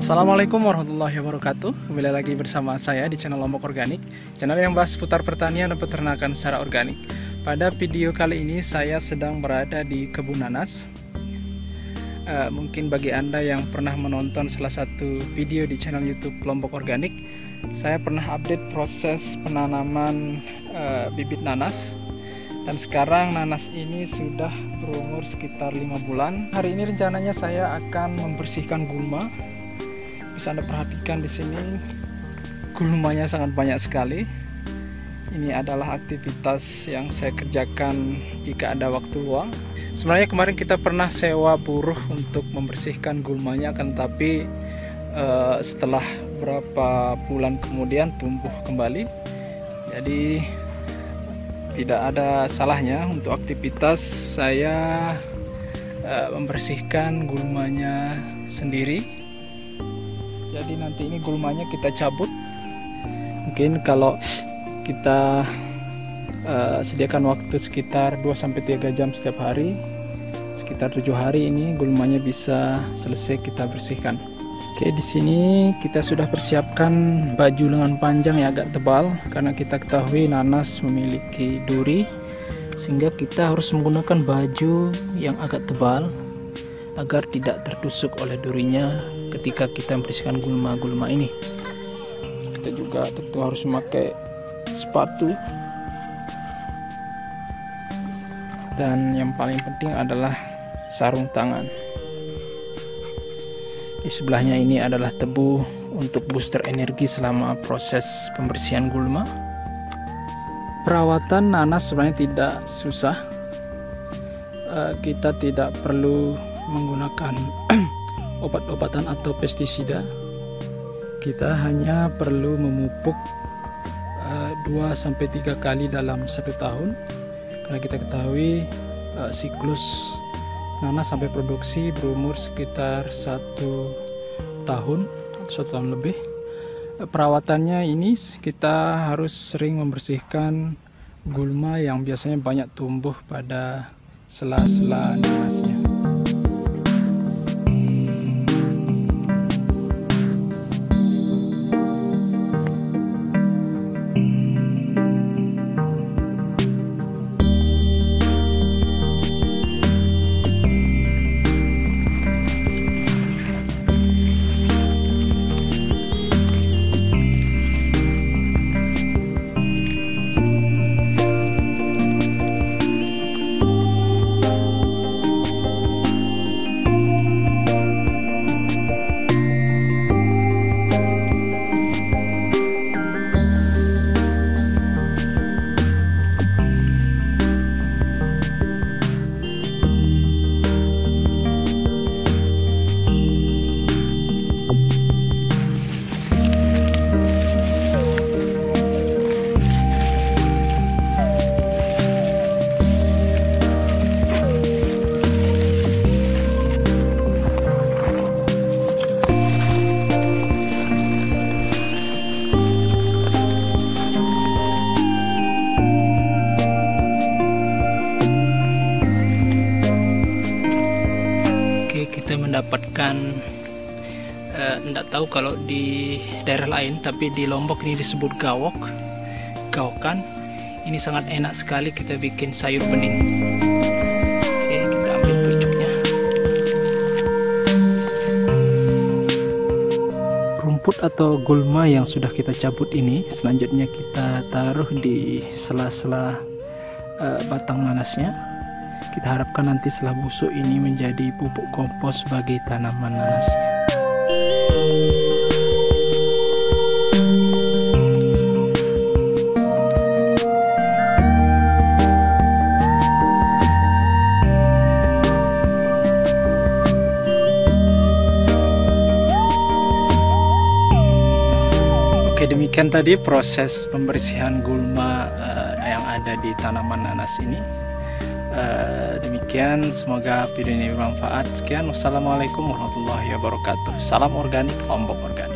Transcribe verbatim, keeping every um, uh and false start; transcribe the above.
Assalamualaikum warahmatullahi wabarakatuh. Kembali lagi bersama saya di channel Lombok Organik, channel yang bahas seputar pertanian dan peternakan secara organik. Pada video kali ini saya sedang berada di kebun nanas. uh, Mungkin bagi Anda yang pernah menonton salah satu video di channel YouTube Lombok Organik, saya pernah update proses penanaman uh, bibit nanas. Dan sekarang nanas ini sudah berumur sekitar lima bulan. Hari ini rencananya saya akan membersihkan gulma. Bisa Anda perhatikan di sini gulmanya sangat banyak sekali. Ini adalah aktivitas yang saya kerjakan jika ada waktu luang. Sebenarnya kemarin kita pernah sewa buruh untuk membersihkan gulmanya, akan tetapi uh, setelah beberapa bulan kemudian tumbuh kembali. Jadi tidak ada salahnya untuk aktivitas saya uh, membersihkan gulmanya sendiri. Jadi nanti ini gulmanya kita cabut. Mungkin kalau kita uh, sediakan waktu sekitar dua sampai tiga jam setiap hari, sekitar tujuh hari ini gulmanya bisa selesai kita bersihkan. Oke, di sini kita sudah persiapkan baju lengan panjang yang agak tebal karena kita ketahui nanas memiliki duri, sehingga kita harus menggunakan baju yang agak tebal agar tidak tertusuk oleh durinya ketika kita membersihkan gulma-gulma ini. Kita juga tentu harus memakai sepatu, dan yang paling penting adalah sarung tangan. Di sebelahnya ini adalah tebu untuk booster energi selama proses pembersihan gulma. Perawatan nanas sebenarnya tidak susah. Kita tidak perlu menggunakan obat-obatan atau pestisida. Kita hanya perlu memupuk dua sampai tiga kali dalam satu tahun. Karena kita ketahui siklus nanas sampai produksi berumur sekitar satu tahun atau satu tahun lebih. Perawatannya ini kita harus sering membersihkan gulma yang biasanya banyak tumbuh pada sela-sela nanasnya. Kita mendapatkan tidak uh, tahu kalau di daerah lain, tapi di Lombok ini disebut gawok, gawokan. Ini sangat enak sekali kita bikin sayur bening. Oke, kita ambil pucuknya. Rumput atau gulma yang sudah kita cabut ini selanjutnya kita taruh di sela-sela uh, batang nanasnya. Kita harapkan nanti setelah busuk ini menjadi pupuk kompos bagi tanaman nanas. Oke, demikian tadi proses pembersihan gulma uh, yang ada di tanaman nanas ini. Uh, demikian, semoga video ini bermanfaat. Sekian, wassalamualaikum warahmatullahi wabarakatuh. Salam organik, Lombok Organik.